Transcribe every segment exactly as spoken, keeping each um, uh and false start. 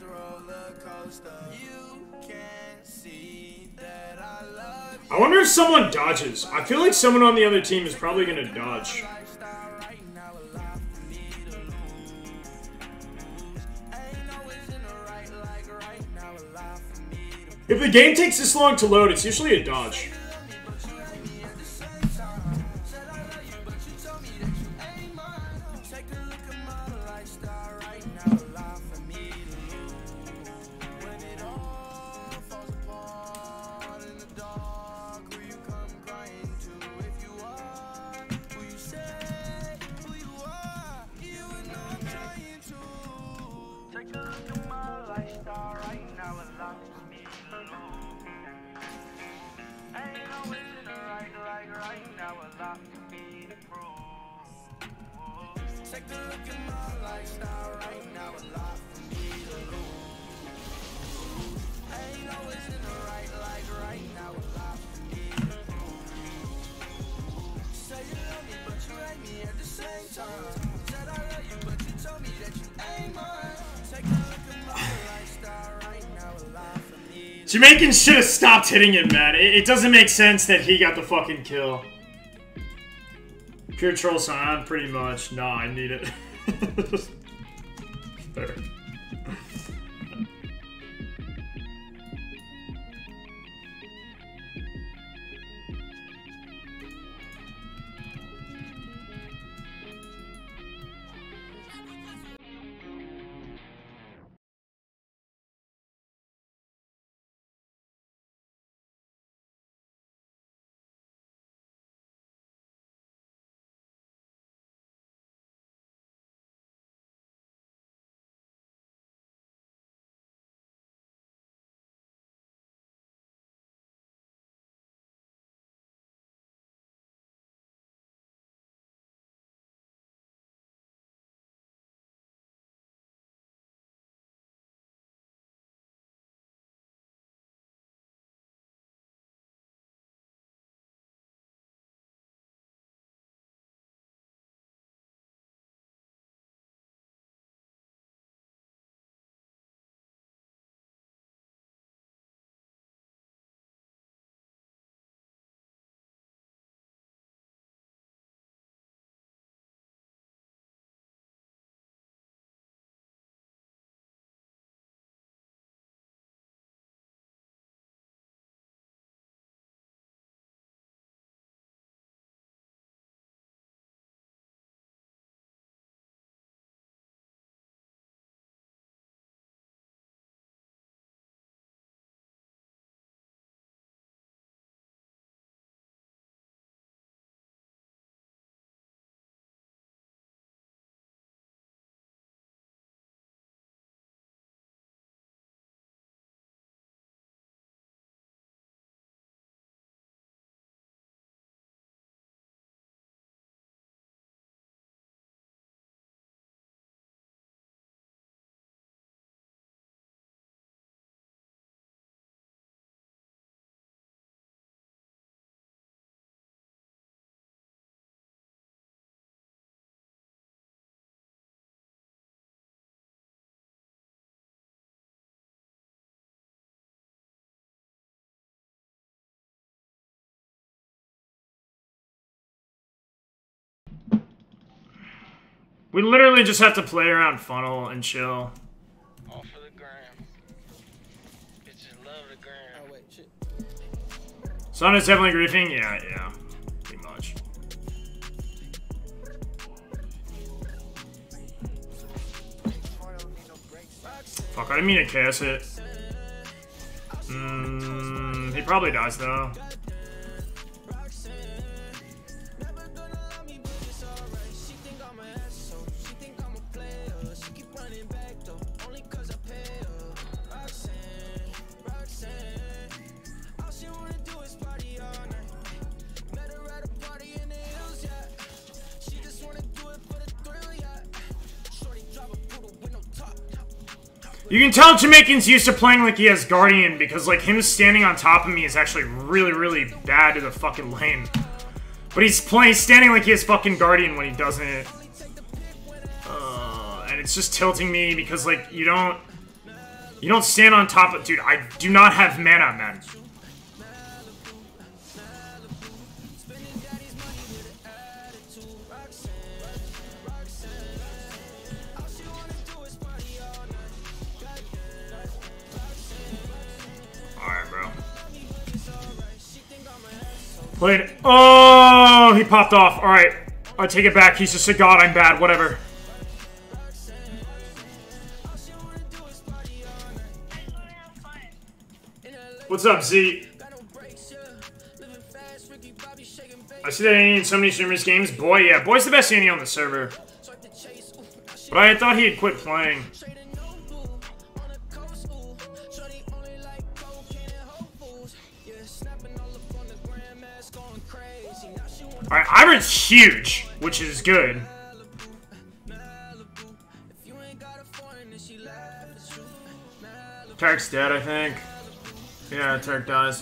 I wonder if someone dodges. I feel like someone on the other team is probably gonna dodge. If the game takes this long to load, it's usually a dodge. Jamaican should have stopped hitting it, man. It, it doesn't make sense that he got the fucking kill. Pure troll sign, pretty much. Nah, I need it. Fair. We literally just have to play around funnel and chill. All for the gram. Bitches love the gram. Oh, wait, shit. Son is definitely griefing? Yeah, yeah. Pretty much. Fuck, I didn't mean to cast it. Mm, he probably dies though. You can tell Jamaican's used to playing like he has Guardian because like him standing on top of me is actually really, really bad to the fucking lane. But he's playing standing like he has fucking Guardian when he doesn't. Uh, and it's just tilting me because like you don't You don't stand on top of... Dude, I do not have mana, man. Alright, bro. Played... Oh, he popped off. Alright. I take it back. He's just a god. I'm bad. Whatever. What's up, Z? I see that Annie in so many streamers games. Boy, yeah. Boy's the best Annie on the server. But I thought he had quit playing. Alright, Iron's huge, which is good. Tarek's dead, I think. Yeah, Tarek dies.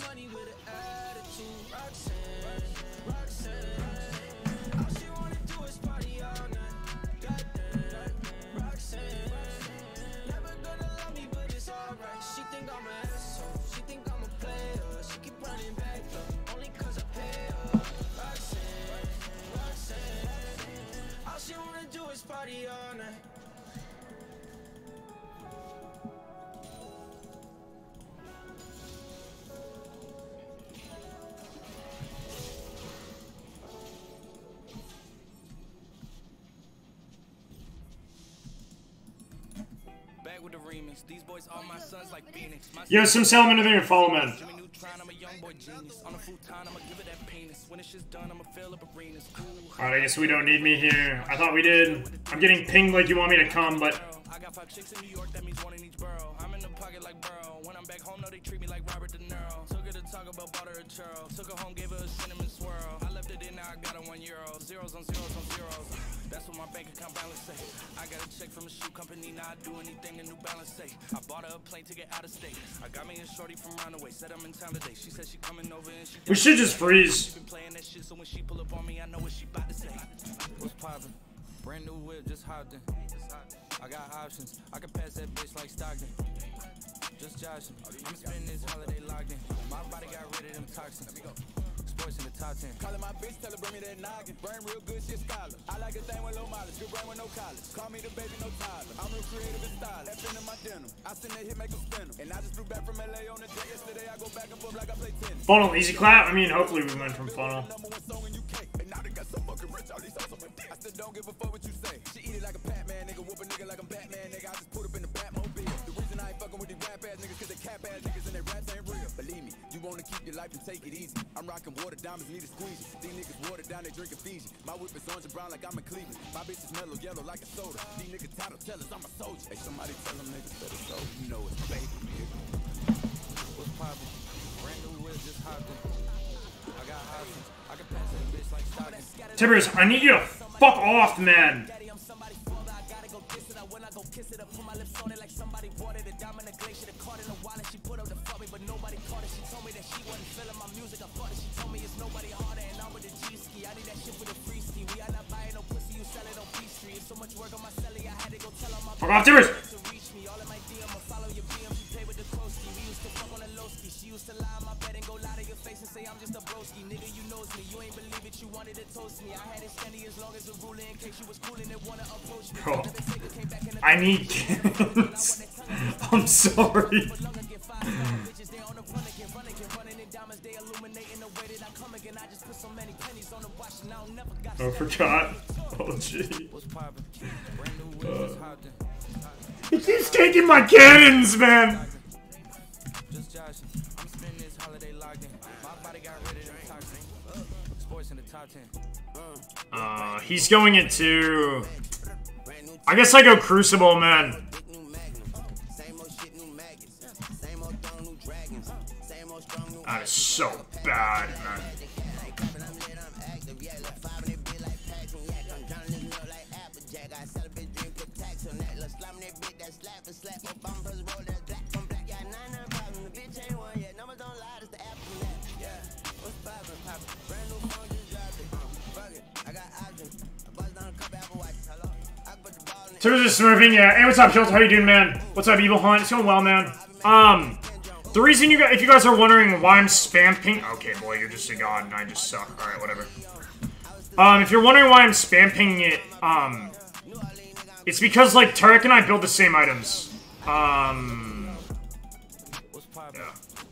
Yo, some salmon in there and follow man. Alright, I guess we don't need me here. I thought we did. I'm getting pinged like you want me to come, but... I got five chicks in New York, that means one in each borough. I'm in the pocket like Burrow. When I'm back home, no, they treat me like Robert De Niro. Took her to talk about butter or churro. Took her home, gave her a cinnamon swirl. I left it in, now I got her one euro. Zeros on zeros on zeros. That's what my bank account balance say. I got a check from a shoe company, now I do anything a New Balance say. I bought her a plane to get out of state. I got me a shorty from Roundaway, said I'm in town today. She said she coming over and she... We should just freeze. Been playing that shit, so when she pull up on me, I know what she about to say. What's poppin'? Brand new whip, just hopped in. I got options. I can pass that bitch like Stockton. Just joshing. I'm spending this holiday locked in. My body got rid of them toxins. Sports in the top ten. Calling my bitch, tell her bring me that noggin. Brain real good, shit scholar. I like a thing with low mileage. Good brain with no college. Call me the baby, no Tyler. I'm real creative and stylish. F in my denim. I send that hit, make them spin them. And I just flew back from L A on the jet yesterday. I go back and forth like I play tennis. Funnel, easy clap. I mean, hopefully we win from funnel. And now they got so fucking rich, all these hoes on my dick. I still don't give a fuck what you say. She eat it like a Batman, nigga. Whoop a nigga like I'm Batman, nigga. I just put up in the Batmobile. The reason I ain't fucking with these rap ass niggas, cause they cap ass niggas and they raps ain't real. Believe me, you wanna keep your life and take it easy. I'm rocking water diamonds, need a squeeze. These niggas water down, they drinking Fiji. My whip is orange and brown like I'm in Cleveland. My bitch is mellow yellow like a soda. These niggas title tellers, I'm a soldier. Hey, somebody tell them niggas better so you know it's baby, nigga. What's poppin'? Brand new whip, just hopped in. I got options. I can pass that bitch like Stockton. Tibbers, I need you to fuck off, man. Fuck off, Tibbers! Bro, I need kids. I'm sorry. Oh, forgot. Oh, gee. Uh, he keeps taking my cannons, man. Uh, he's going into... I guess I go Crucible, man. That is so bad, man. Tibbers is smurfing, yeah. Hey, what's up, Hilt? How you doing, man? What's up, Evil Hunt? It's going well, man. Um, the reason you guys, if you guys are wondering why I'm spam ping, okay, boy, you're just a god and I just suck. All right, whatever. Um, if you're wondering why I'm spam pinging it, um, it's because like Tarek and I build the same items. Um, yeah.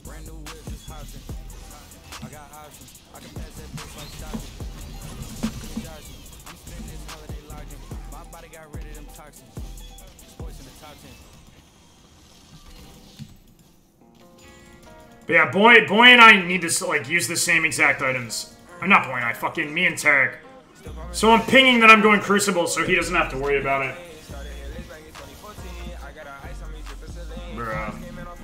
But yeah, boy, boy and I need to like use the same exact items. Or not boy and I, fucking me and Tarek. So I'm pinging that I'm going Crucible, so he doesn't have to worry about it. Bruh.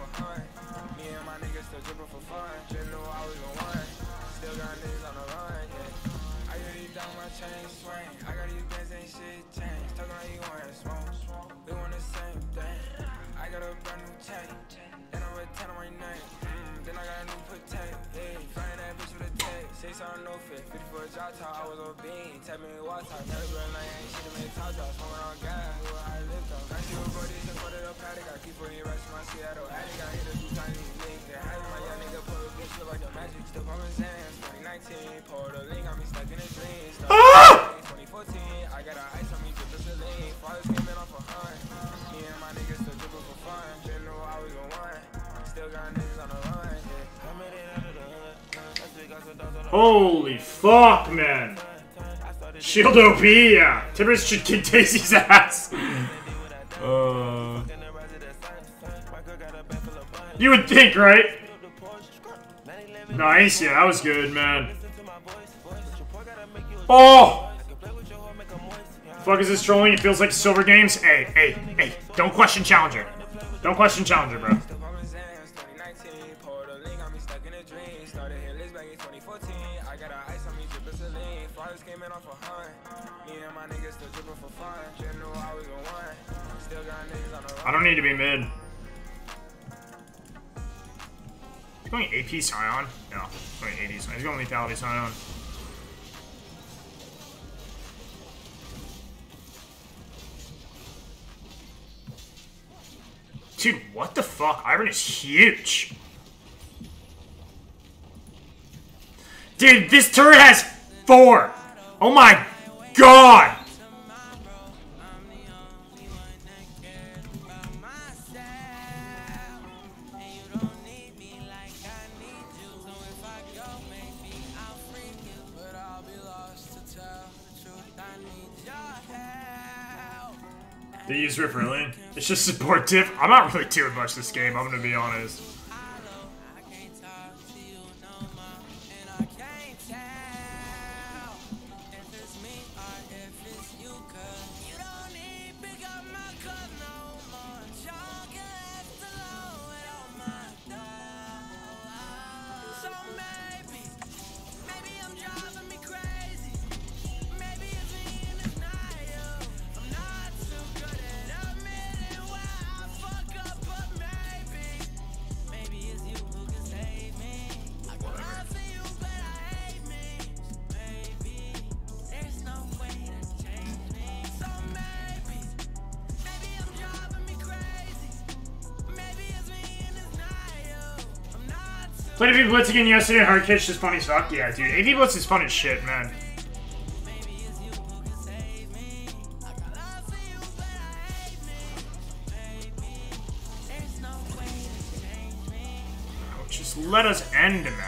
Ah! Holy fuck, man. Shield O P, yeah. Tibbers should kick Daisy's ass. Uh, you would think, right? Nice, yeah, that was good, man. Oh! Fuck is this trolling? It feels like Silver Games. Hey, hey, hey, don't question Challenger. Don't question Challenger, bro. I don't need to be mid. He's going A P Scion? No, he's going A D Scion. He's going Lethality Scion. Dude, what the fuck? Iron is huge. Dude, this turret has four. Oh my god. They use Rift really? It's just support tip. I'm not really doing much this game, I'm gonna be honest. Played A V Blitz again yesterday, hard catch is funny as fuck. Yeah, dude, A V Blitz is fun as shit, man. Oh, just let us end, man.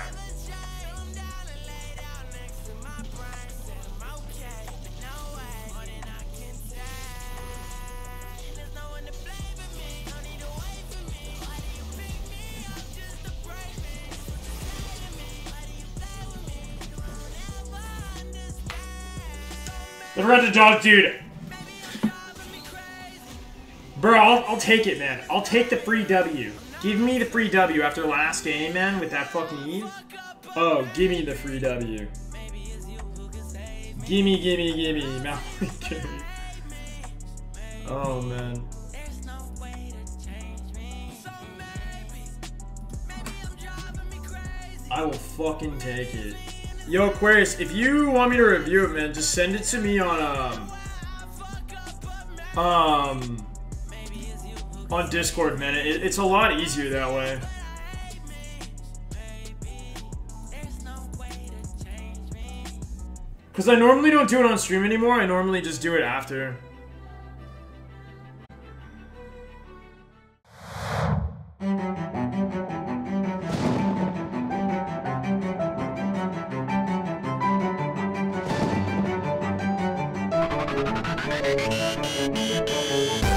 The Red Dog, dude. Bro, I'll, I'll take it, man. I'll take the free W. Give me the free W after last game, man, with that fucking E. Oh, give me the free W. Gimme, gimme, gimme. Oh, man. I will fucking take it. Yo, Aquarius, if you want me to review it, man, just send it to me on, um... um, on Discord, man. It, it's a lot easier that way. Because I normally don't do it on stream anymore. I normally just do it after. We'll be right back.